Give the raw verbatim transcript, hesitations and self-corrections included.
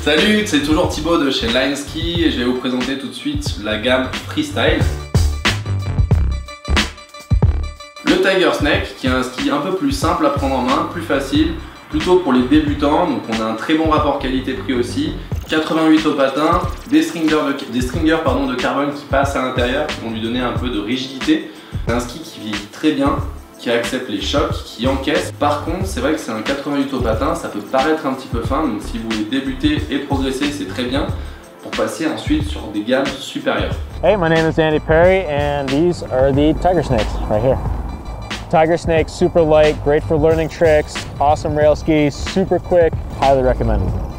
Salut, c'est toujours Thibaut de chez Line Ski et je vais vous présenter tout de suite la gamme Freestyle. Le Tiger Snake qui est un ski un peu plus simple à prendre en main, plus facile, plutôt pour les débutants, donc on a un très bon rapport qualité-prix aussi. quatre-vingt-huit au patin, des stringers, de, des stringers pardon, de carbone qui passent à l'intérieur, qui vont lui donner un peu de rigidité. C'est un ski qui vieillit très bien, qui accepte les chocs, qui encaisse. Par contre, c'est vrai que c'est un quatre-vingt-huit au patin, ça peut paraître un petit peu fin, donc si vous voulez débuter et progresser, c'est très bien pour passer ensuite sur des gammes supérieures. Hey, my name is Andy Perry and these are the Tiger Snakes right here. Tiger Snake, super light, great for learning tricks, awesome rail skis, super quick, highly recommended.